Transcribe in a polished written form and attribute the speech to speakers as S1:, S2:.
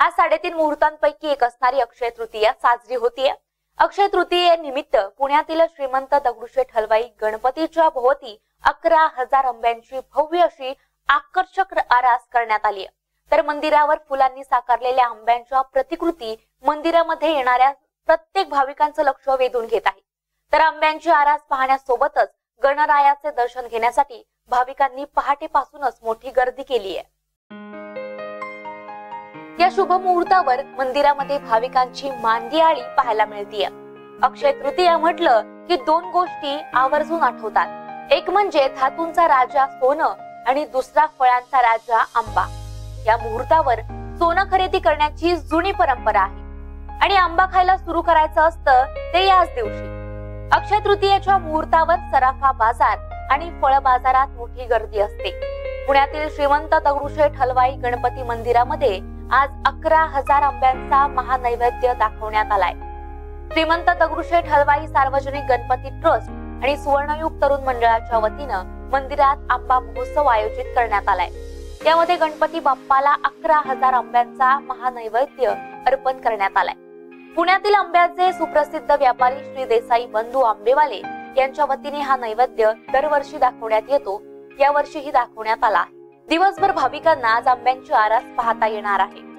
S1: आज 3.5 मुहूर्तांपैकी एक असणारी अक्षय तृतीया साजरी होतीये। अक्षय तृतीयेनिमित्त पुण्यातील श्रीमंत दगडूशेठ हलवाई गणपतीच्या भोवती 11,000 आंब्यांची भव्य अशी आकर्षक आरास करण्यात आली आहे। तर मंदिरावर फुलांनी साकारलेल्या आंब्यांच्या प्रतिकृती मंदिरामध्ये येणाऱ्या प्रत्येक भाविकांचं लक्ष वेधून घेत आहे। तर आंब्यांची आरास पाहण्यासोबतच गणरायाचे दर्शन घेण्यासाठी भाविकांनी पहाटेपासूनच मोठी गर्दी केली आहे। या शुभ मुहूर्तावर मंदिरामध्ये भाविकांची मांदियाळी पाहायला मिळतीये। अक्षय तृतीया म्हटलं की दोन गोष्टी आवर्जून आठवतात, एक म्हणजे धातूंचा राजा सोनं आणि दुसरा फळांचा राजा आंबा। या मुहूर्तावर सोनं खरेदी करण्याची जुनी परंपरा आहे आणि आंबा खायला सुरू करायचं असतं ते याच दिवशी। अक्षय तृतीयेच्या मुहूर्तावर सराफा बाजार आणि फळ बाजारात मोठी गर्दी असते। पुण्यातील श्रीमंत दगडूशेठ हलवाई गणपती मंदिरामध्ये आज 11,000 आंब्यांचा महानैवेद्य दाखवण्यात आलाय। श्रीमंत दगडूशेठ हलवाई सार्वजनिक गणपती ट्रस्ट आणि सुवर्णयुग तरुण मंडळाच्या वतीनं मंदिरात आंबा महोत्सव आयोजित करण्यात आलाय। यामध्ये गणपती बाप्पाला 11,000 आंब्यांचा महानैवेद्य अर्पण करण्यात आलाय। पुण्यातील आंब्याचे सुप्रसिद्ध व्यापारी श्री देसाई बंधू आंबेवाले यांच्या वतीने हा नैवेद्य दरवर्षी दाखवण्यात येतो। या वर्षीही दाखवण्यात आला आहे। दिवसभर भाविकांना आज आंब्यांची आरास पाहता येणार आहे।